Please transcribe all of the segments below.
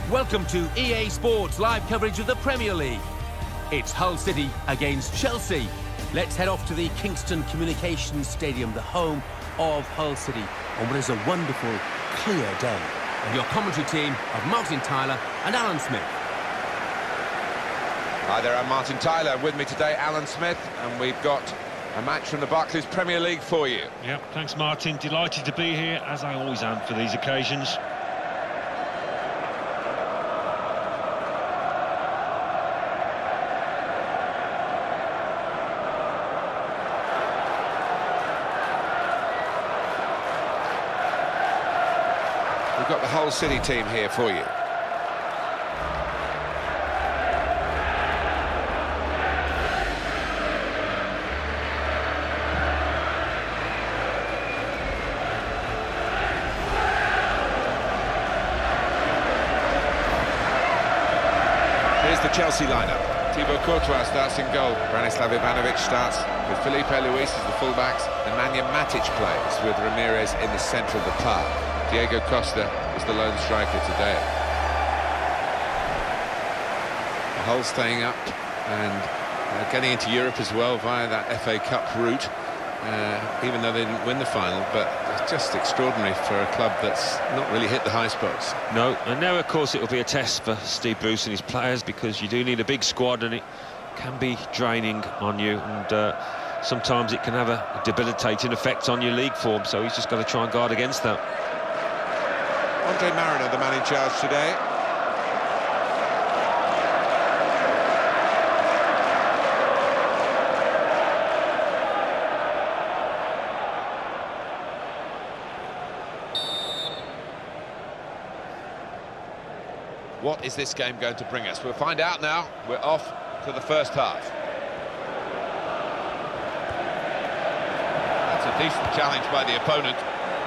Welcome to EA Sports live coverage of the Premier League. It's Hull City against Chelsea. Let's head off to the Kingston Communications Stadium, the home of Hull City, on what is a wonderful, clear day. And your commentary team of Martin Tyler and Alan Smith. Hi there, I'm Martin Tyler. With me today, Alan Smith, and we've got a match from the Barclays Premier League for you. Yep, thanks Martin. Delighted to be here, as I always am for these occasions. We've got the Hull City team here for you. Here's the Chelsea lineup. Thibaut Courtois starts in goal. Branislav Ivanovic starts with Filipe Luis as the fullbacks. Nemanja Matic plays with Ramirez in the centre of the park. Diego Costa is the lone striker today. Hull staying up and getting into Europe as well via that FA Cup route, even though they didn't win the final. But it's just extraordinary for a club that's not really hit the high spots. No, and now of course it will be a test for Steve Bruce and his players, because you do need a big squad and it can be draining on you, and sometimes it can have a debilitating effect on your league form, so he's just got to try and guard against that. Andre Mariner, the man in charge today. What is this game going to bring us? We'll find out now. We're off to the first half. That's a decent challenge by the opponent.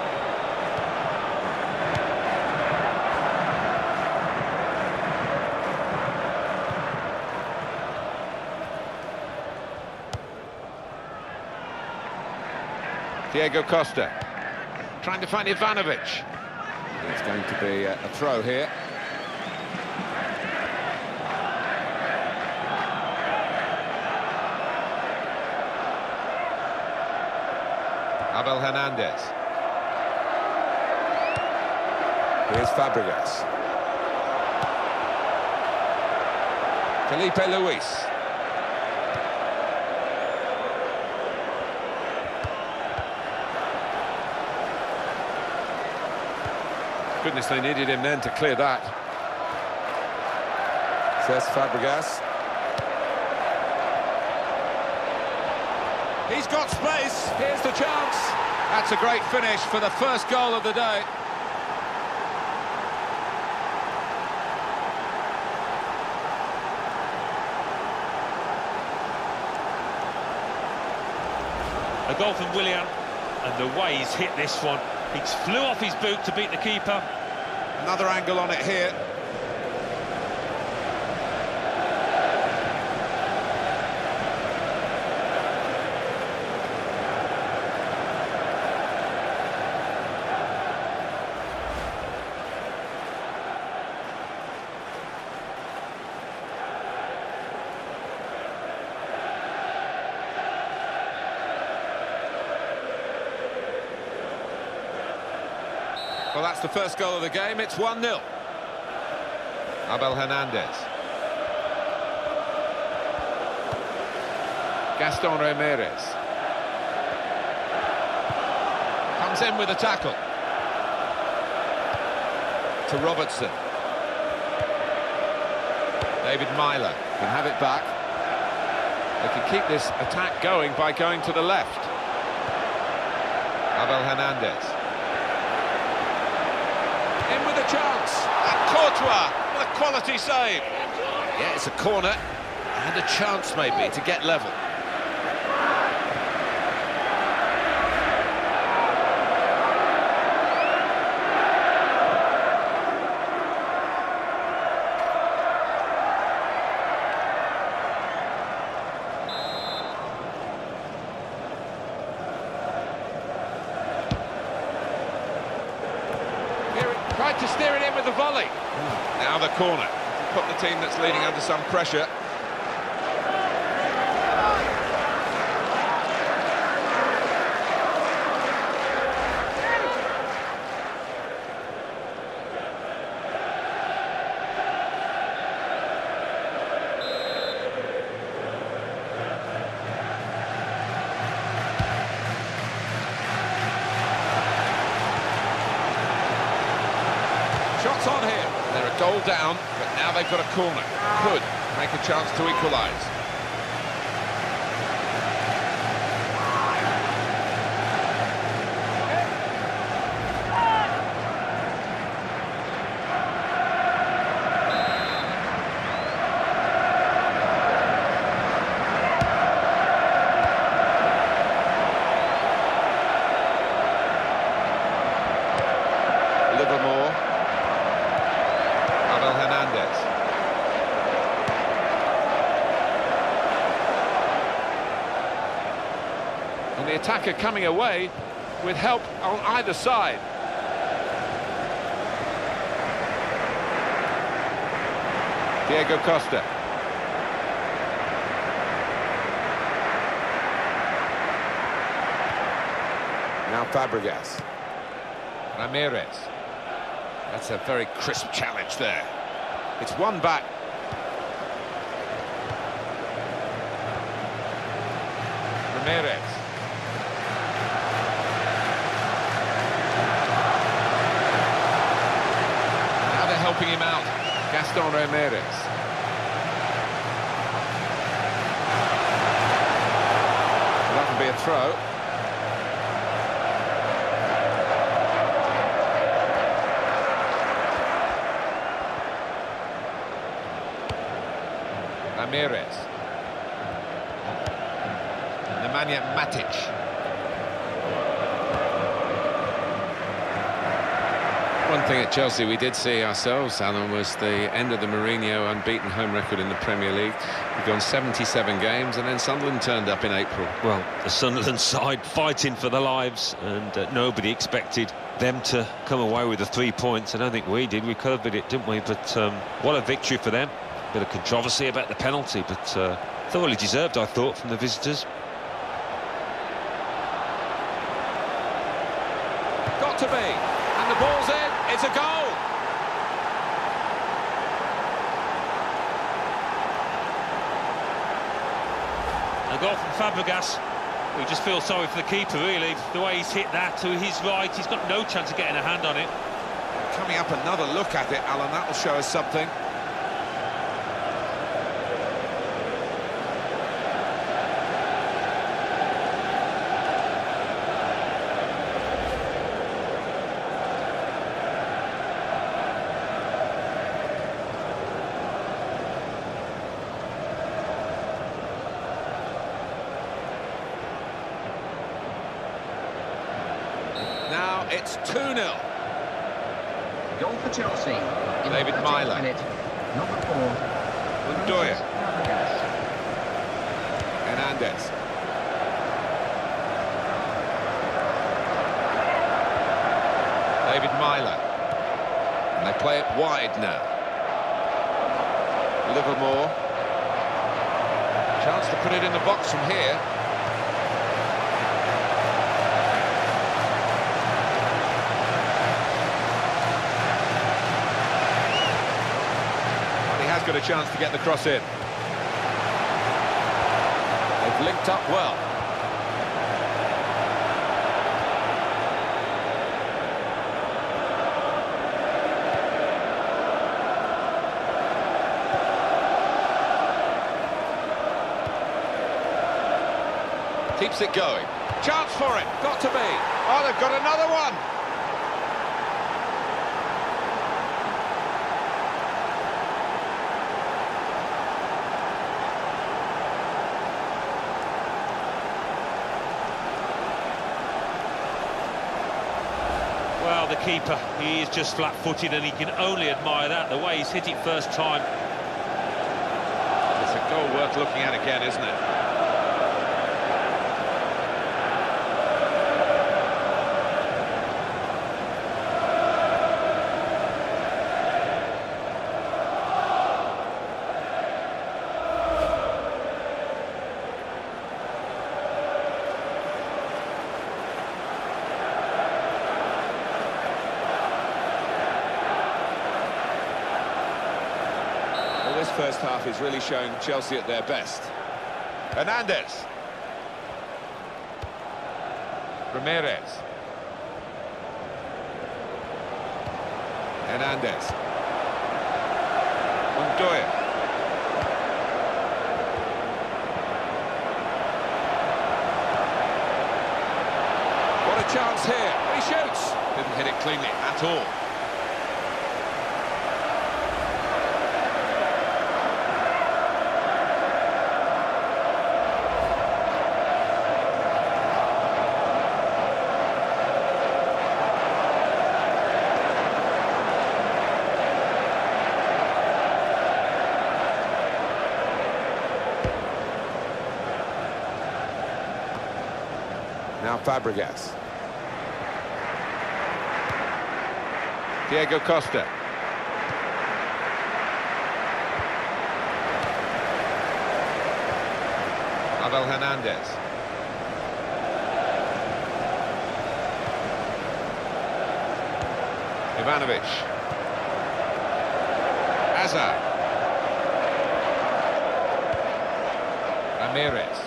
Diego Costa trying to find Ivanovic. It's going to be a throw here. Abel Hernandez. Here's Fabregas. Filipe Luis. Goodness, they needed him then to clear that. Says Fabregas. He's got space. Here's the chance. That's a great finish for the first goal of the day. A goal from Willian, and the way he's hit this one. He flew off his boot to beat the keeper. Another angle on it here. Well, that's the first goal of the game. It's 1-0. Abel Hernandez. Gaston Ramirez. Comes in with a tackle. To Robertson. David Meyler can have it back. They can keep this attack going by going to the left. Abel Hernandez. In with a chance, and Courtois, what a quality save. Yeah, it's a corner, and a chance maybe to get level. Tried to steer it in with the volley. Now the corner. Put the team that's leading under some pressure. Shots on here. They're a goal down, but now they've got a corner. Could make a chance to equalise. Livermore. Abel Hernandez. And the attacker coming away with help on either side. Diego Costa. Now Fabregas. Ramirez. That's a very crisp challenge there. It's one back. Ramirez. Now they're helping him out. Gaston Ramirez. That'll be a throw. Ramirez. Nemanja Matic. One thing at Chelsea we did see ourselves, Alan, was the end of the Mourinho unbeaten home record in the Premier League. We've gone 77 games, and then Sunderland turned up in April. Well, the Sunderland side fighting for their lives, and nobody expected them to come away with the 3 points. I don't think we did. We covered it, didn't we? But what a victory for them. Bit of controversy about the penalty, but thoroughly deserved, I thought, from the visitors. Got to be, and the ball's in. It's a goal. A goal from Fabregas. We just feel sorry for the keeper, really. The way he's hit that to his right, he's got no chance of getting a hand on it. Coming up, another look at it, Alan. That'll show us something. Now it's 2-0. Goal for Chelsea. In David the 30th Milo. minute, number 4. Undoya. Hernandez. David Milo. And they play it wide now. Livermore. Chance to put it in the box from here. Got a chance to get the cross in. They've linked up well. Keeps it going. Chance for it. Got to be. Oh, they've got another one. Well, the keeper, he is just flat-footed, and he can only admire that, the way he's hit it first time. It's a goal worth looking at again, isn't it? this first half is really showing Chelsea at their best. Hernandez. Ramirez. Hernandez. Montoya. What a chance here. He shoots. Didn't hit it cleanly at all. Now Fabregas. Diego Costa. Abel Hernandez. Ivanovic. Hazard. Ramirez.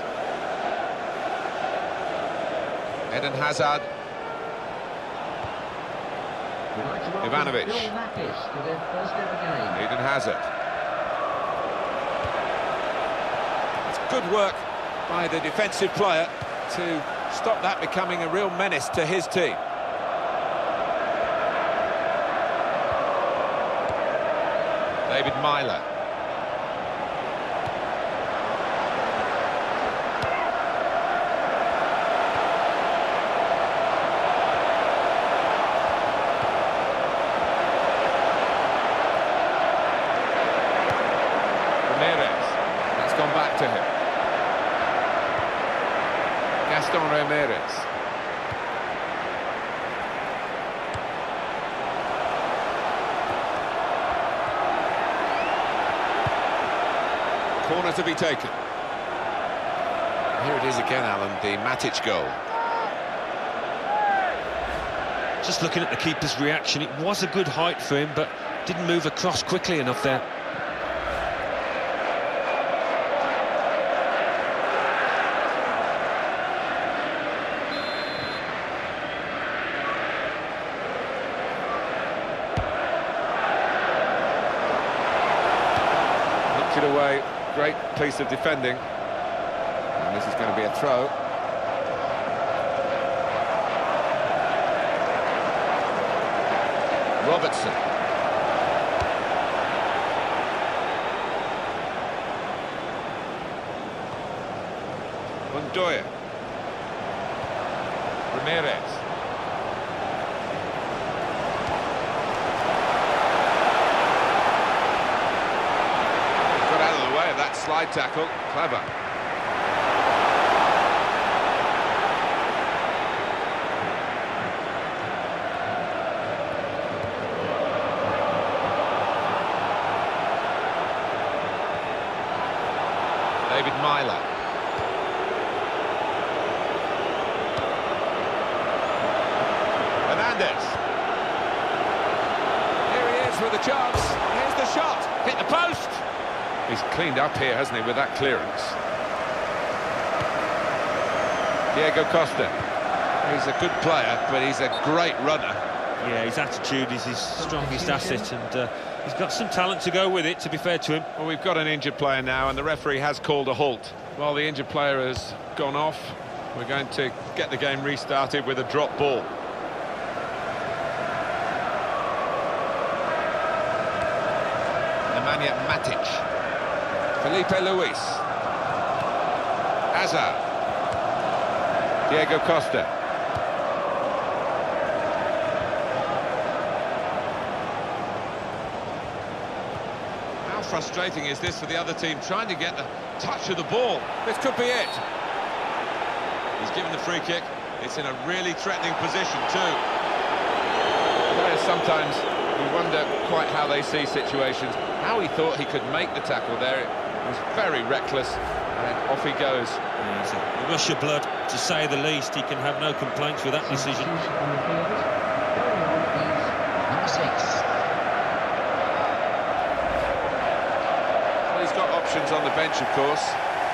Eden Hazard. Ivanovic. Eden Hazard. It's good work by the defensive player to stop that becoming a real menace to his team. David Meyler. That's gone back to him. Gaston Ramirez. Corner to be taken. Here it is again, Alan, the Matic goal. Just looking at the keeper's reaction, it was a good height for him, but didn't move across quickly enough there. It away, great piece of defending, and this is going to be a throw. Robertson. Montoya. Ramirez. That slide tackle, clever. David Meyler. Hernandez. Here he is with a chance. Here's the shot. Hit the post. He's cleaned up here, hasn't he, with that clearance. Diego Costa. He's a good player, but he's a great runner. Yeah, his attitude is his strongest asset, and he's got some talent to go with it, to be fair to him. Well, we've got an injured player now, and the referee has called a halt. While the injured player has gone off, we're going to get the game restarted with a drop ball. Nemanja Matic. Felipe Luis. Hazard. Diego Costa. How frustrating is this for the other team, trying to get the touch of the ball? This could be it. He's given the free kick. It's in a really threatening position too. Players sometimes, we wonder quite how they see situations. How he thought he could make the tackle there. It was very reckless, and off he goes. Yeah, it's a rush of blood, to say the least. He can have no complaints with that decision. Number 6. options on the bench, of course.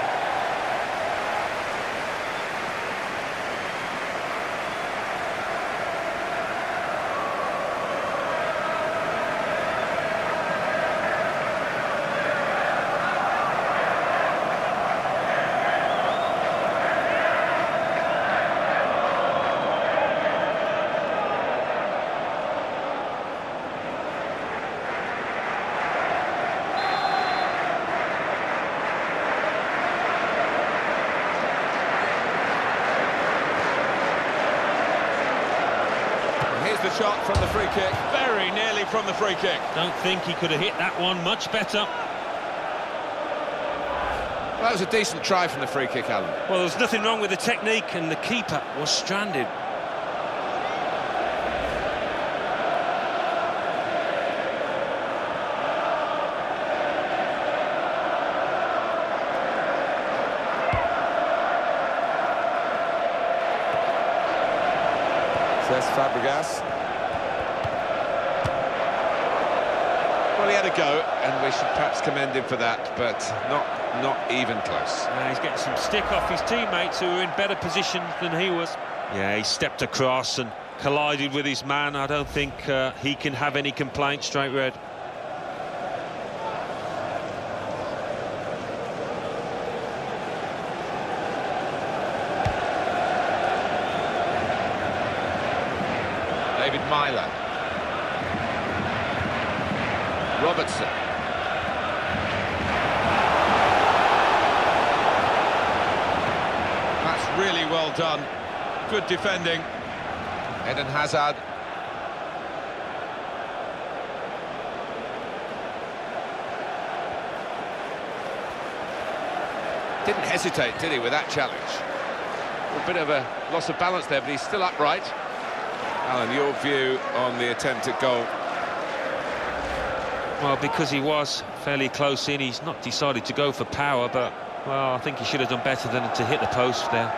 Here's the shot from the free kick, very nearly from the free kick. Don't think he could have hit that one much better. Well, that was a decent try from the free kick, Alan. Well, there's nothing wrong with the technique, and the keeper was stranded. Says Fabregas. Well, he had a go, and we should perhaps commend him for that, but not even close. He's getting some stick off his teammates who were in better position than he was. Yeah, he stepped across and collided with his man. I don't think he can have any complaints, straight red. David Milo. Robertson. That's really well done. Good defending. Eden Hazard. Didn't hesitate, did he, with that challenge? A bit of a loss of balance there, but he's still upright. Alan, your view on the attempt at goal? Well, because he was fairly close in, he's not decided to go for power, but, well, I think he should have done better than to hit the post there.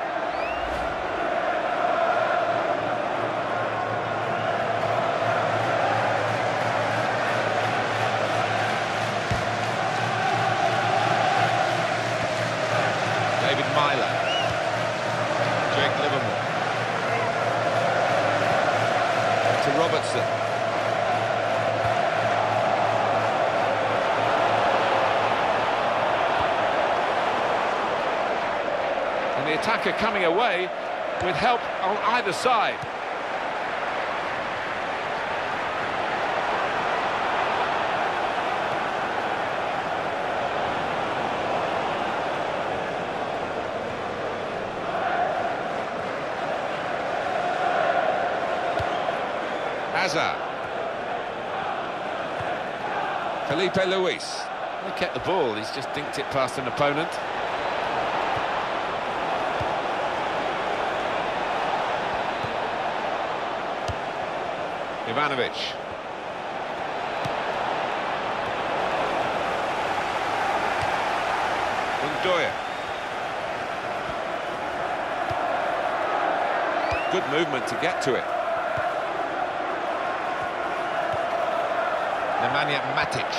David Milo. Jake Livermore. To Robertson. And the attacker coming away with help on either side. Hazard. Felipe Luis. He kept the ball, he's just dinked it past an opponent. Ivanovic. Undoya. Good movement to get to it. Nemanja Matic.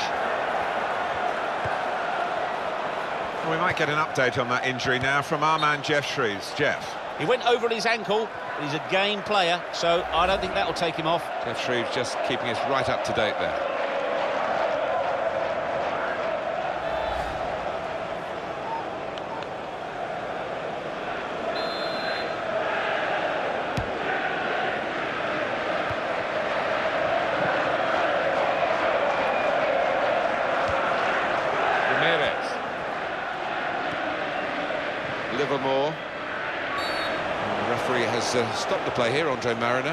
We might get an update on that injury now from our man Geoff Shreeves. Geoff. He went over on his ankle. He's a game player, so I don't think that will take him off. Geoff Shreeves just keeping us right up to date there. Livermore. And the referee has stopped the play here, Andre Mariner.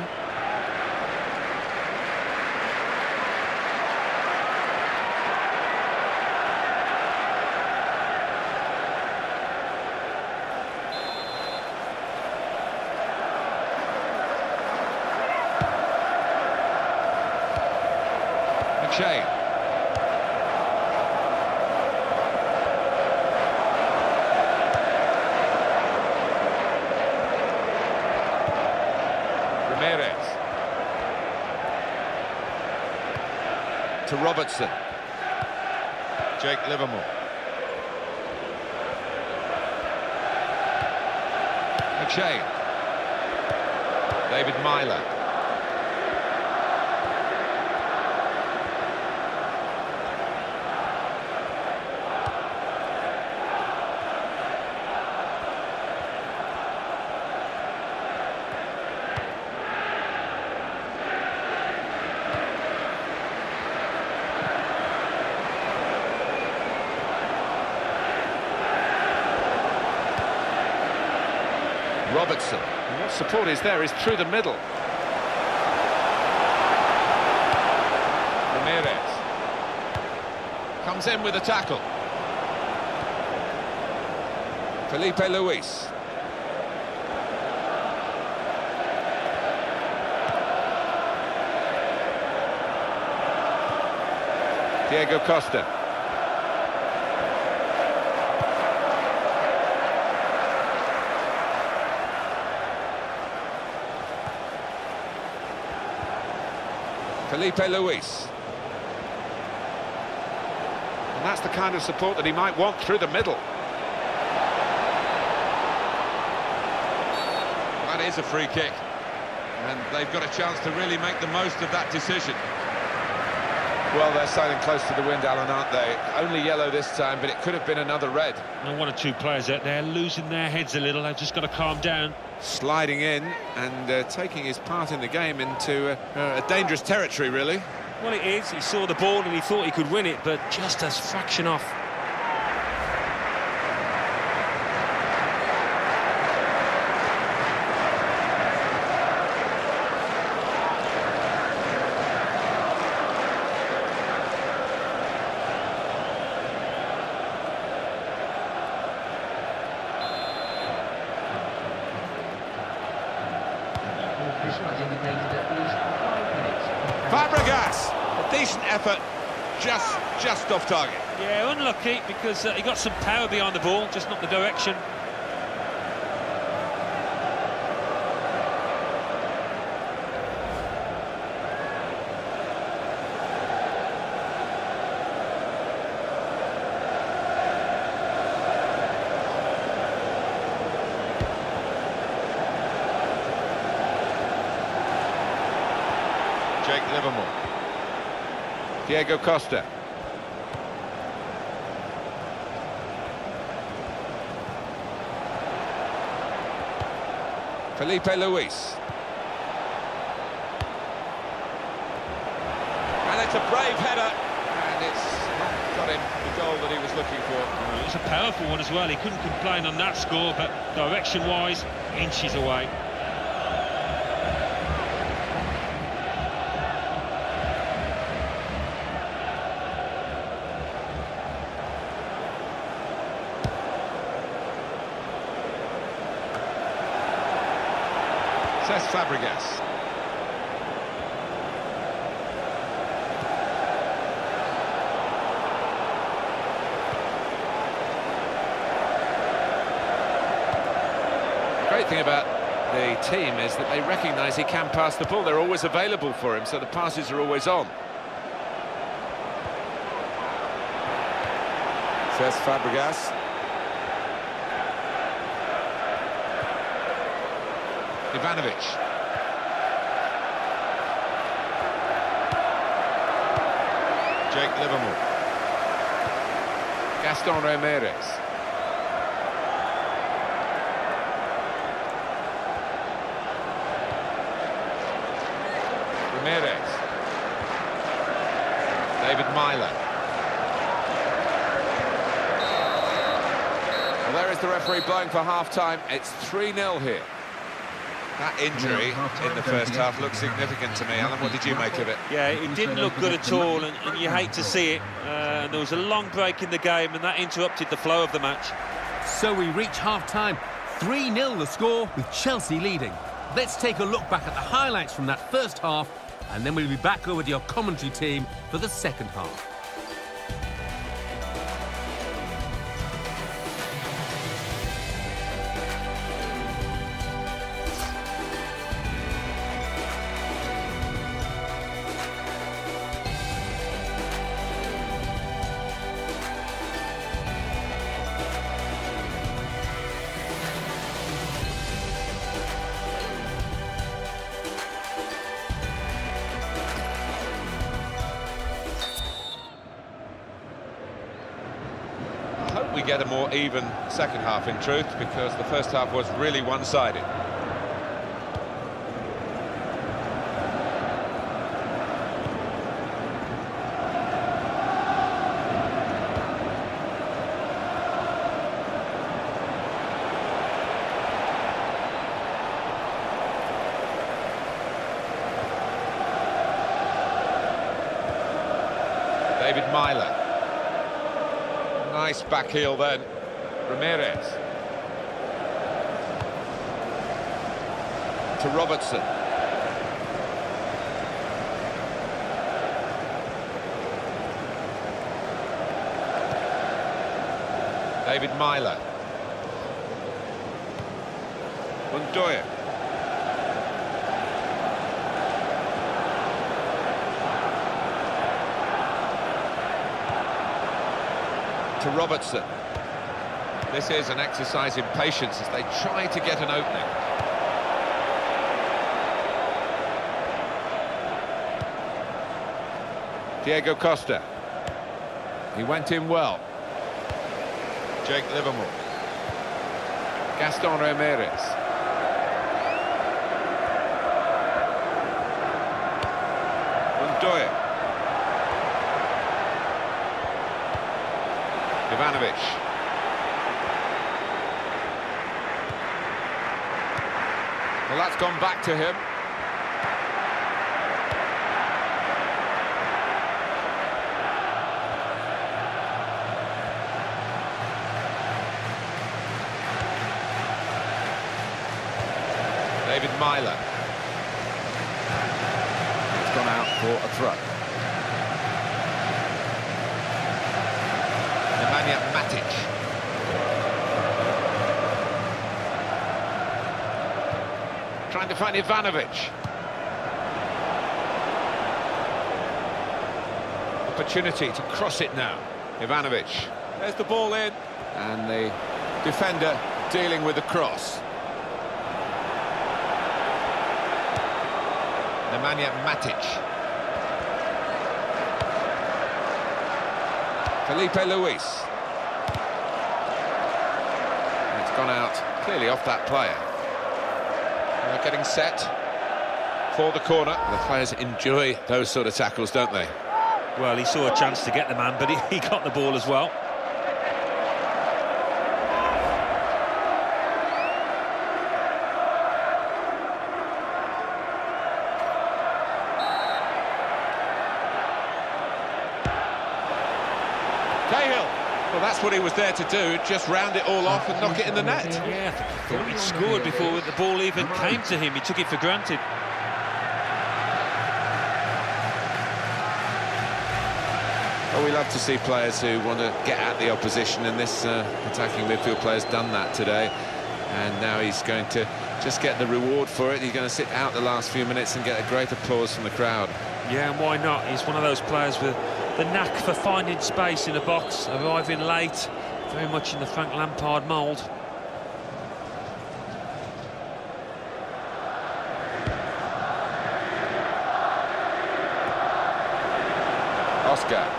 McShane. To Robertson. Jake Livermore. McShane. David Myler. Robertson. And what support is there is through the middle. Ramirez comes in with a tackle. Felipe Luis. Diego Costa. Felipe Luis. And that's the kind of support that he might want through the middle. That is a free kick, and they've got a chance to really make the most of that decision. Well, they're sailing close to the wind, Alan, aren't they? Only yellow this time, but it could have been another red. And one or two players out there losing their heads a little. They've just got to calm down. Sliding in and taking his part in the game into a dangerous territory, really. Well, it is. He saw the ball and he thought he could win it, but just a fraction off. Fabregas, a decent effort, just off target. Yeah, unlucky because he got some power behind the ball, just not the direction. Jake Livermore. Diego Costa. Felipe Luis. And it's a brave header, and it's not got him the goal that he was looking for. It was a powerful one as well. He couldn't complain on that score, but direction-wise, inches away. Cesc Fabregas. The great thing about the team is that they recognise he can pass the ball. They're always available for him, so the passes are always on. Cesc Fabregas. Ivanovic. Jake Livermore. Gaston Ramirez. Ramirez. David Myler. Well, there is the referee blowing for half-time. It's 3-0 here. That injury in the first half looks significant to me. Alan, what did you make of it? Yeah, it didn't look good at all, and you hate to see it. And there was a long break in the game, and that interrupted the flow of the match. So we reach half-time. 3-0 the score, with Chelsea leading. Let's take a look back at the highlights from that first half, and then we'll be back over with your commentary team for the second half. we get a more even second half, in truth, because the first half was really one-sided. David Meyler. Nice back heel then. Ramirez. To Robertson. David Meyler. Mundoya. To Robertson. This is an exercise in patience as they try to get an opening. Diego Costa. He went in well. Jake Livermore. Gaston Ramirez. Mundoya. Ivanovic. Well, that's gone back to him. David Meyler. It's gone out for a throw. Nemanja Matic. Trying to find Ivanovic. Opportunity to cross it now. Ivanovic. There's the ball in. And the defender dealing with the cross. Nemanja Matic. Felipe Luis. And it's gone out clearly off that player. And they're getting set for the corner. The players enjoy those sort of tackles, don't they? Well, he saw a chance to get the man, but he got the ball as well. Cahill. Well, that's what he was there to do, just round it all off and knock it in the net. Yeah, I think he thought he'd scored before the ball even came to him. He took it for granted. Well, we love to see players who want to get at the opposition, and this attacking midfield player's done that today. And now he's going to just get the reward for it. He's going to sit out the last few minutes and get a great applause from the crowd. Yeah, and why not? He's one of those players with the knack for finding space in a box, arriving late, very much in the Frank Lampard mould. Oscar.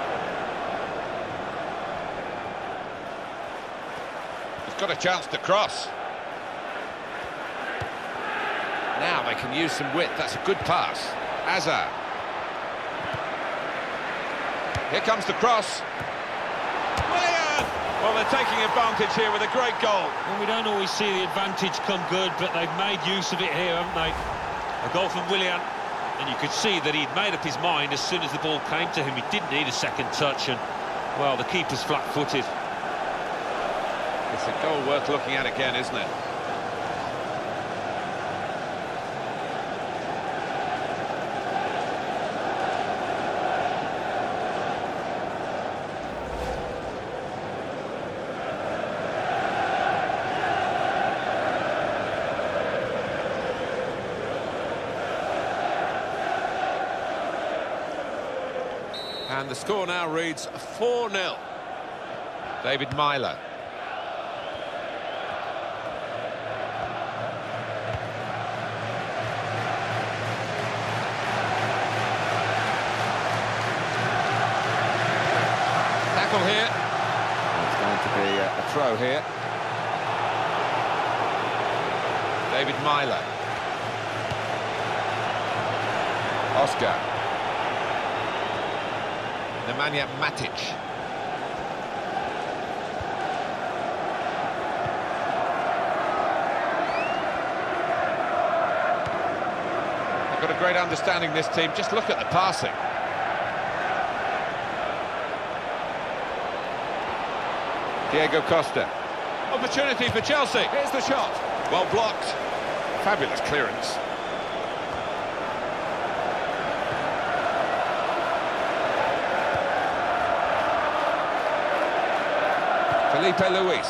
He's got a chance to cross. Now they can use some width. That's a good pass. Azar. Here comes the cross. Willian! Well, they're taking advantage here with a great goal. Well, we don't always see the advantage come good, but they've made use of it here, haven't they? A goal from Willian, and you could see that he'd made up his mind as soon as the ball came to him. He didn't need a second touch, and, well, the keeper's flat-footed. It's a goal worth looking at again, isn't it? And the score now reads 4-0. David Meyler. Tackle here. It's going to a throw here. David Meyler. Oscar. Nemanja Matic. They've got a great understanding, this team. Just look at the passing. Diego Costa. Opportunity for Chelsea. Here's the shot. Well blocked. Fabulous clearance. Filipe Luis.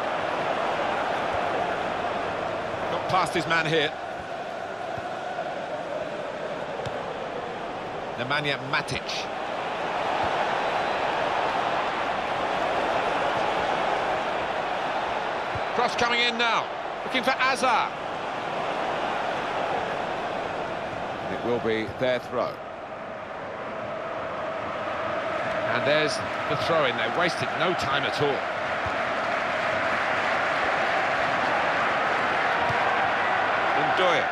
Got past his man here. Nemanja Matic. Cross coming in now, looking for Azar. It will be their throw. And there's the throw-in. They wasted no time at all. Ndoye.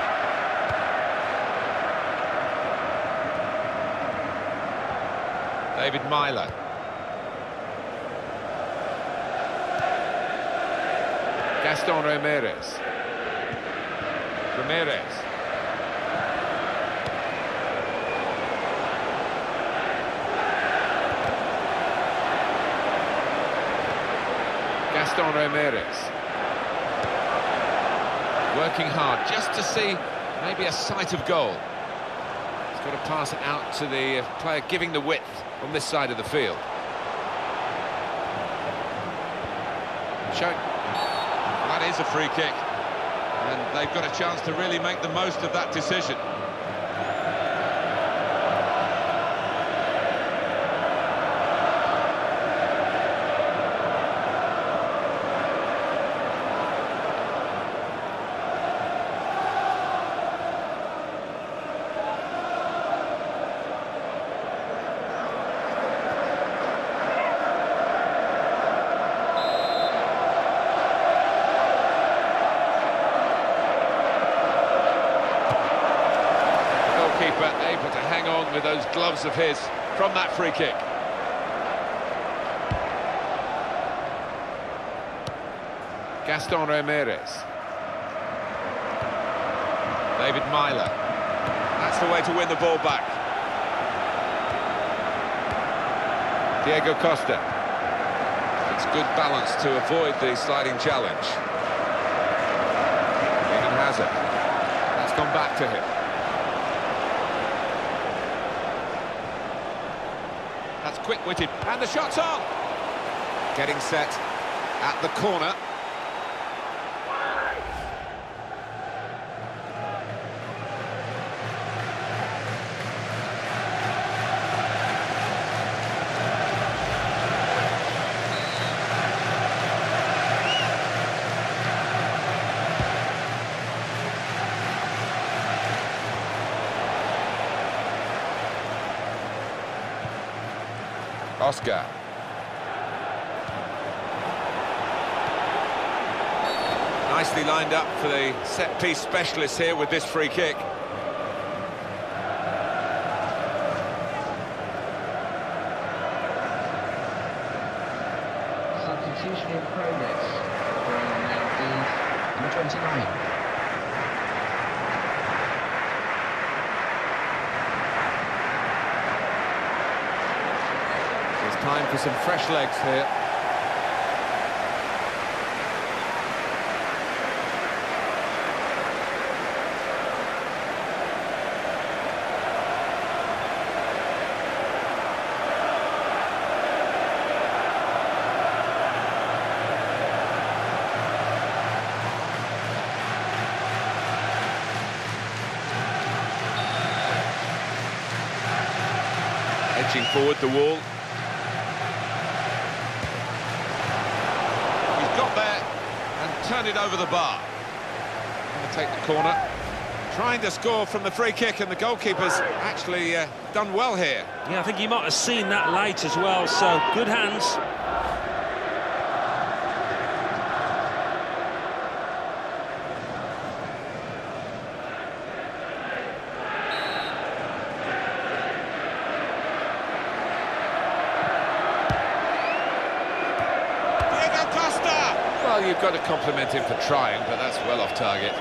David Meyler. Gaston Ramirez. Gaston Ramirez. Working hard just to see maybe a sight of goal. He's got to pass it out to the player giving the width on this side of the field. That is a free kick, and they've got a chance to really make the most of that decision. Able to hang on with those gloves of his from that free kick. Gaston Ramirez. David Meyler. That's the way to win the ball back. Diego Costa. It's good balance to avoid the sliding challenge. Eden Hazard. That's gone back to him. That's quick-witted, and the shot's on! Getting set at the corner. Oscar. Nicely lined up for the set-piece specialist here with this free kick. Substitution in progress. Now number 29. Time for some fresh legs here. Edging forward the wall. Turned it over the bar. Going to take the corner. Trying to score from the free kick, and the goalkeeper's actually done well here. Yeah, I think he might have seen that late as well, so good hands. Well, you've got to compliment him for trying, but that's well off target.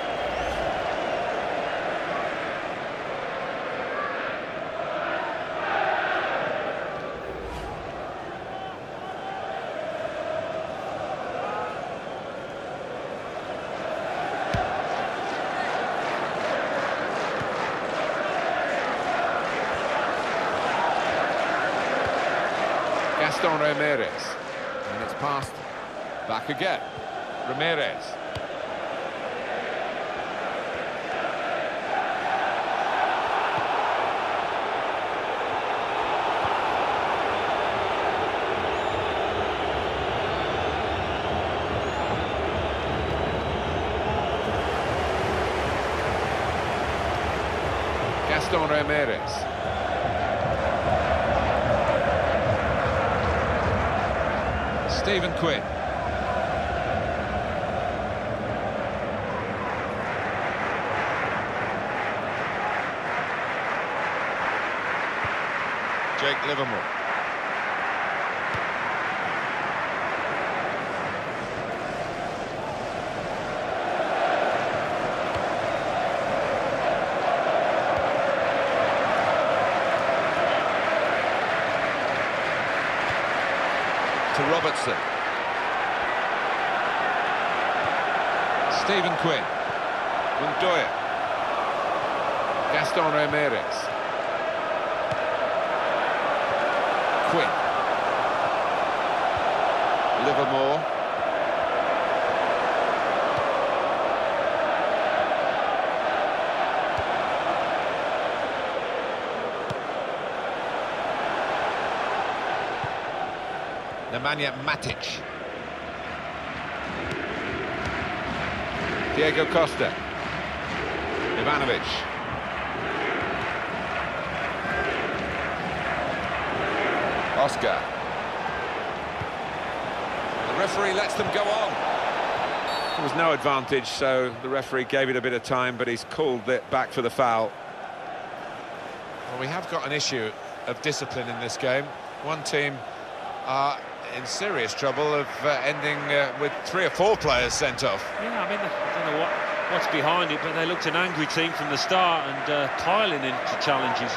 Gaston Ramirez, and it's passed back again. Ramirez. Gaston Ramirez. Stephen Quinn. Jake Livermore. To Robertson. Stephen Quinn. Mundoya. Gaston Ramirez. Quinn. Livermore. Nemanja Matic. Diego Costa. Ivanovic. Oscar. The referee lets them go on. There was no advantage, so the referee gave it a bit of time, but he's called it back for the foul. Well, we have got an issue of discipline in this game. One team are in serious trouble of ending with 3 or 4 players sent off. Yeah, I mean, I don't know what's behind it, but they looked an angry team from the start and piling into challenges.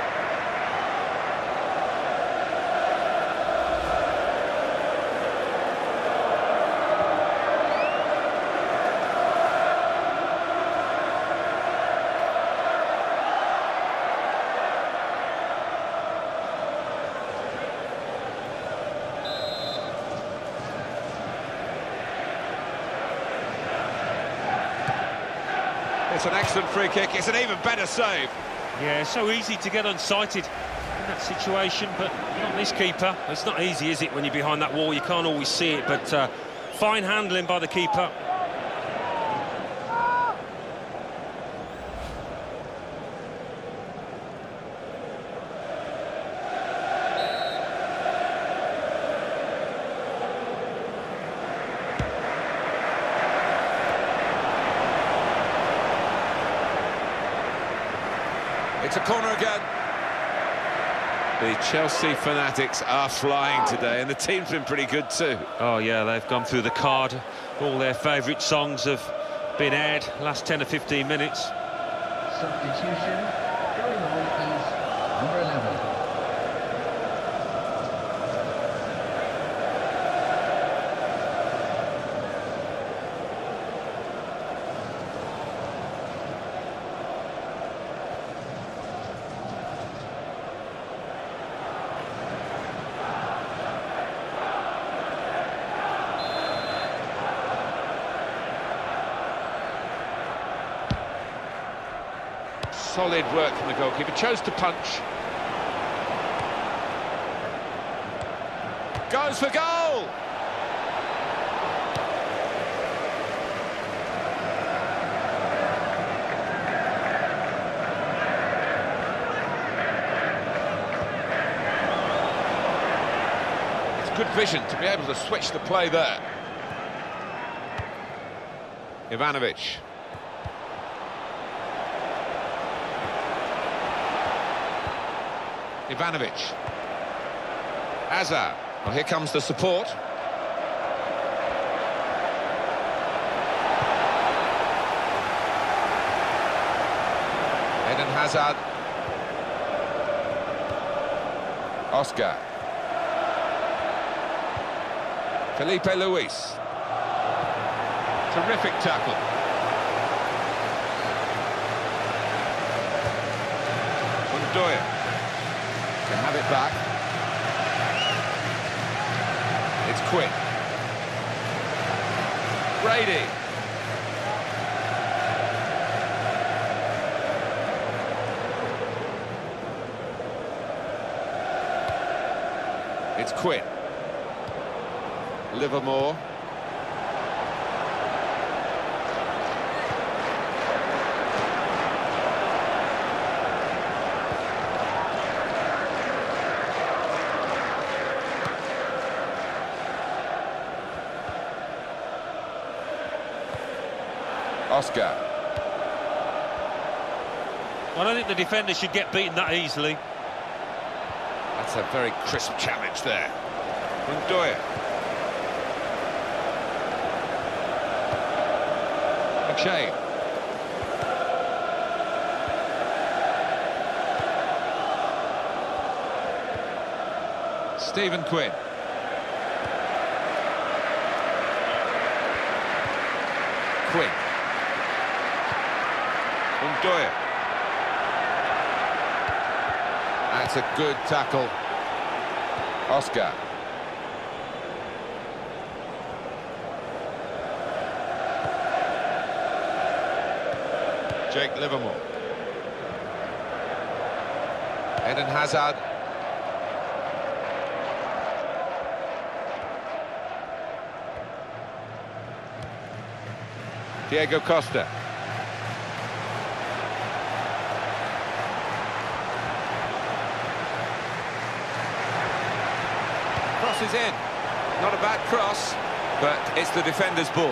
It's an excellent free kick. It's an even better save. Yeah, so easy to get unsighted in that situation, but not this keeper. It's not easy, is it, when you're behind that wall? You can't always see it, but fine handling by the keeper. It's a corner again. The Chelsea fanatics are flying today, and the team's been pretty good too. Oh yeah, they've gone through the card. All their favourite songs have been aired last 10 or 15 minutes. Substitution. Going on is number 11. Solid work from the goalkeeper. Chose to punch. Goes for goal! It's good vision to be able to switch the play there. Ivanovic. Ivanovic. Hazard. Well, here comes the support. Eden Hazard. Oscar. Felipe Luis. Terrific tackle. Undoya can have it back. It's Quinn. Brady. It's Quinn. Livermore. Oscar. I don't think the defender should get beaten that easily. That's a very crisp challenge there. Undoya. McShane. Stephen Quinn. Quinn. Undoya. That's a good tackle. Oscar. Jake Livermore. Eden Hazard. Diego Costa. Crosses in. Not a bad cross, but it's the defender's ball.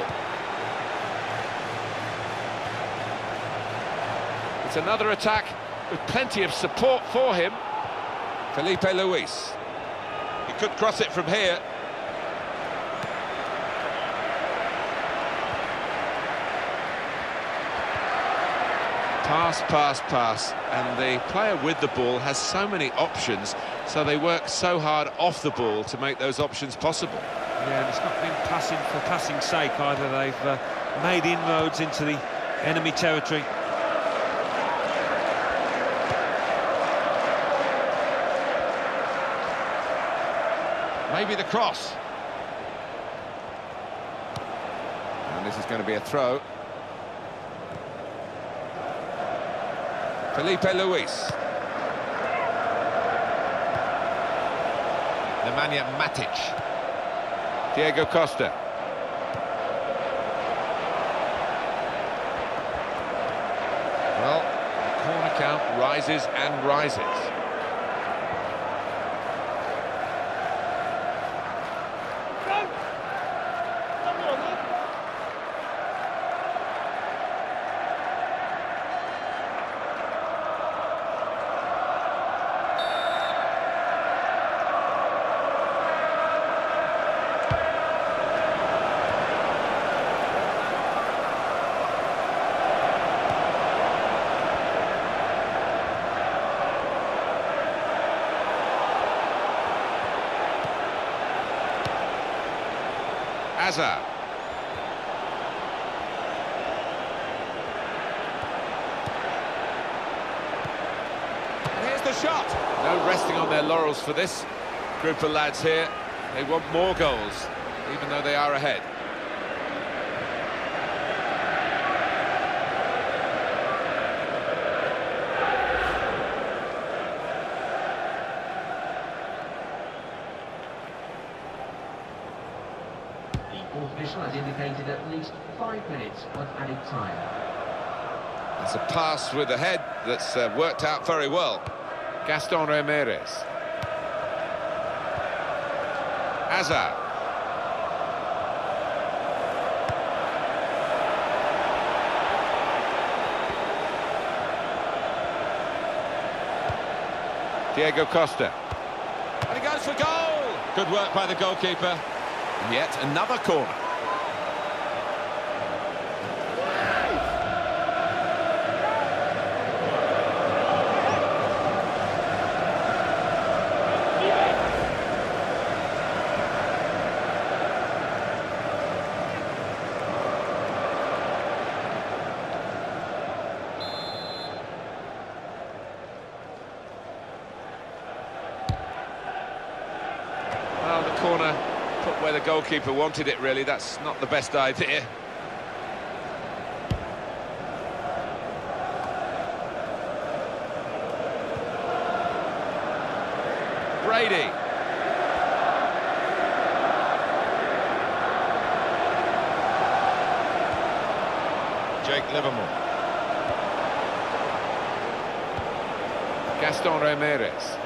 It's another attack with plenty of support for him. Felipe Luis. He could cross it from here. Pass, pass, pass, and the player with the ball has so many options, so they work so hard off the ball to make those options possible. Yeah, and it's not been passing for passing's sake either. They've made inroads into the enemy territory. Maybe the cross. And this is going to be a throw. Felipe Luis. Nemanja Matic. Diego Costa. Well, the corner count rises and rises. Hazard. And here's the shot. No resting on their laurels for this group of lads here. They want more goals, even though they are ahead. The official has indicated at least 5 minutes of added time. It's a pass with the head that's worked out very well. Gaston Ramirez. Hazard. Diego Costa. And he goes for goal! Good work by the goalkeeper. And yet another corner. corner put where the goalkeeper wanted it, really. That's not the best idea. Brady. Jake Livermore. Gaston Ramirez.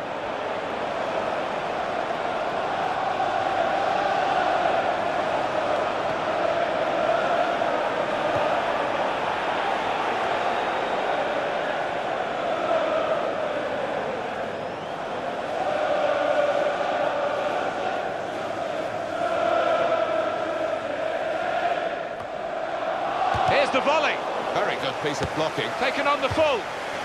Here's the volley. Very good piece of blocking. Taken on the full.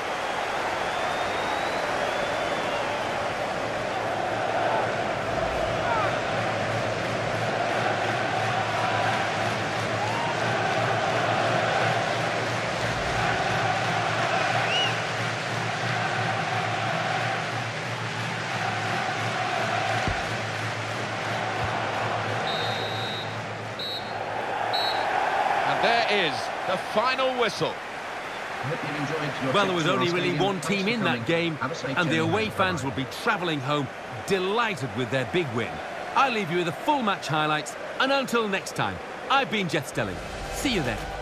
There is the final whistle. Well, there was only really one team in that game, and the away fans will be travelling home delighted with their big win. I'll leave you with the full match highlights, and until next time, I've been Jet Stelling. See you then.